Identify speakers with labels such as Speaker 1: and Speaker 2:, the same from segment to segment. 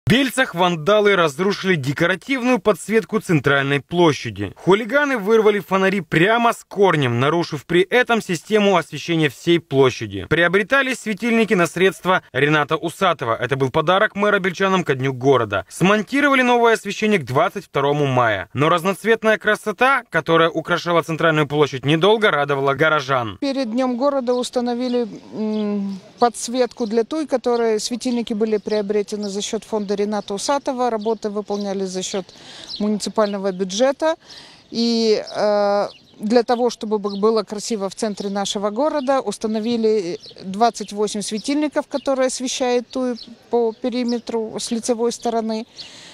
Speaker 1: В Бельцах вандалы разрушили декоративную подсветку центральной площади. Хулиганы вырвали фонари прямо с корнем, нарушив при этом систему освещения всей площади. Приобретались светильники на средства Рената Усатова. Это был подарок мэра бельчанам ко дню города. Смонтировали новое освещение к 22 мая. Но разноцветная красота, которая украшала центральную площадь, недолго радовала горожан.
Speaker 2: Перед днем города установили подсветку для той, которые светильники были приобретены за счет фонда Рената Усатова. Работы выполнялись за счет муниципального бюджета. И для того, чтобы было красиво в центре нашего города, установили 28 светильников, которые освещают ту по периметру с лицевой стороны.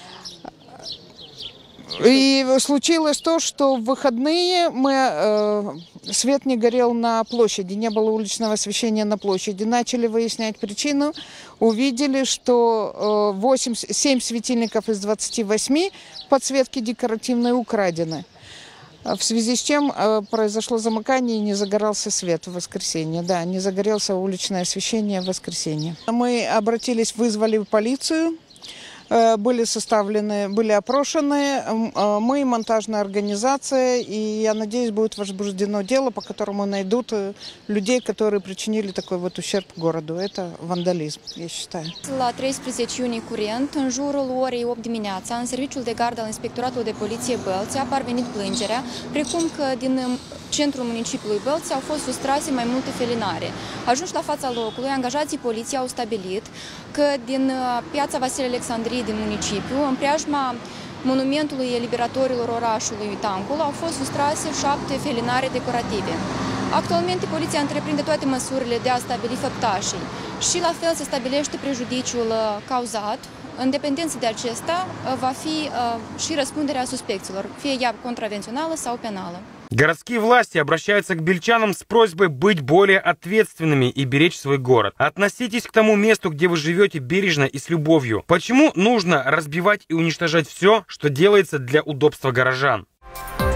Speaker 2: И случилось то, что в выходные свет не горел на площади, не было уличного освещения на площади. Начали выяснять причину, увидели, что 7 светильников из 28 подсветки декоративной украдены. В связи с чем произошло замыкание и не загорался свет в воскресенье. Да, не загорелся уличное освещение в воскресенье. Мы обратились, вызвали полицию. Были опрошены, мы монтажная организация, и я надеюсь, будет возбуждено дело, по которому найдут людей, которые prichinili такой вот ущерб городу. Это вандализм, я считаю.
Speaker 3: La 13 iunie curent, în jurul orei 8 dimineața, în serviciul de gardă al Inspectoratului de Poliție Bălți a parvenit plângerea, precum că din centrul municipiului Bălți au fost sustrase mai multe felinare. Ajunși la fața locului, angajații poliției au stabilit că din piața Vasile Alexandrii din municipiu, în preajma monumentului eliberatorilor orașului Tancul, au fost sustrase 7 felinare decorative. Actualmente, poliția întreprinde toate măsurile de a stabili făptașii și la fel se stabilește prejudiciul cauzat. În dependență de acesta, va fi și răspunderea suspecților, fie ea contravențională sau penală.
Speaker 1: Городские власти обращаются к бельчанам с просьбой быть более ответственными и беречь свой город. Относитесь к тому месту, где вы живете, бережно и с любовью. Почему нужно разбивать и уничтожать все, что делается для удобства горожан?